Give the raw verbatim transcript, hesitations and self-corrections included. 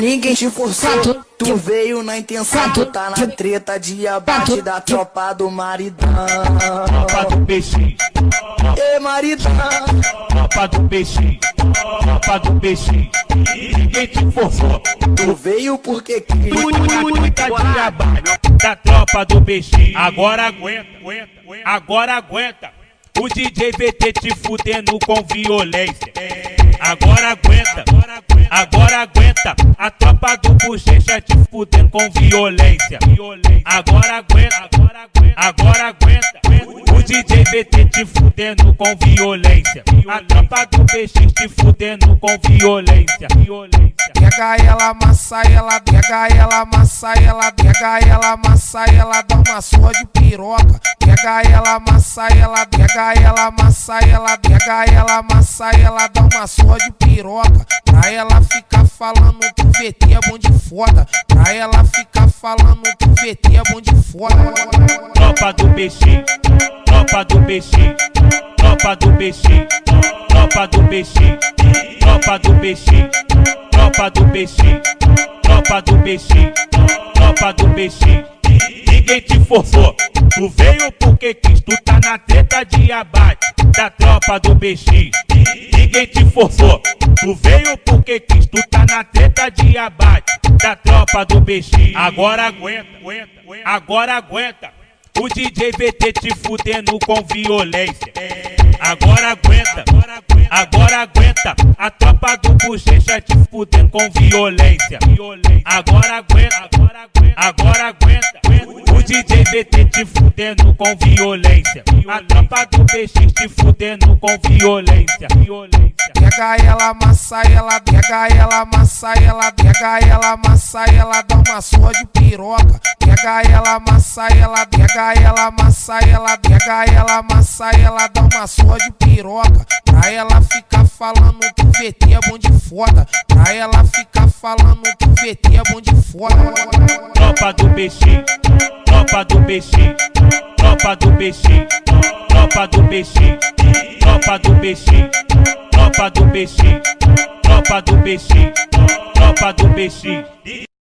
ninguém te forçou. Tu veio na intenção, tu tá na treta de abate da tropa do maridão. Tropa do peixe, Ê maridão, tropa do peixe, tropa do peixe. Ninguém te forçou. tu veio porque quis. Muita de abate da tropa do peixe. Agora aguenta, agora aguenta. O D J V T te fudendo com violência. Agora aguenta, agora aguenta. A tropa do bochecha te fudendo com violência. Agora aguenta, agora aguenta. O D J V T te fudendo com violência. A tropa do peixe te fudendo com violência. Pega ela, amassa ela, pega ela, amassa ela, pega ela, amassa ela, dá uma surra de piroca. Pega ela, amassa ela, pega ela, amassa ela, pega ela, amassa ela, dá uma surra de piroca. Pra ela ficar falando que o V T é bom de foda. Pra ela ficar falando que o V T é bom de foda. Tropa do peixe, tropa do peixe, tropa do peixe, tropa do peixe, tropa do peixe, tropa do peixe, tropa do peixe, tropa do peixe. Ninguém te forçou, tu veio porque quis, tu tá na treta de abate da tropa do peixe. Ninguém te forçou, tu veio porque quis, tu tá na treta de abate da tropa do peixe. Agora aguenta, agora aguenta. O D J V T te fudendo com violência. Agora aguenta, agora aguenta. A tropa do bochecha te fudendo com violência. Agora aguenta, agora aguenta. O D J V T te fudendo com violência. A tropa do peixe te fudendo com violência. Pega ela, amassa ela, pega ela, amassa ela, pega ela, amassa ela, dá uma surra de piroca. Pega ela, amassa ela, pega ela, amassa ela, pega ela, amassa ela, dá uma surra de piroca. Pra ela ficar falando que o V T é bom de foda. Pra ela ficar falando que o V T é bom de foda. Tropa do peixe, tropa do peixe, tropa do peixe, tropa do peixe, tropa do peixe, tropa do peixe, tropa do peixe, tropa do peixe.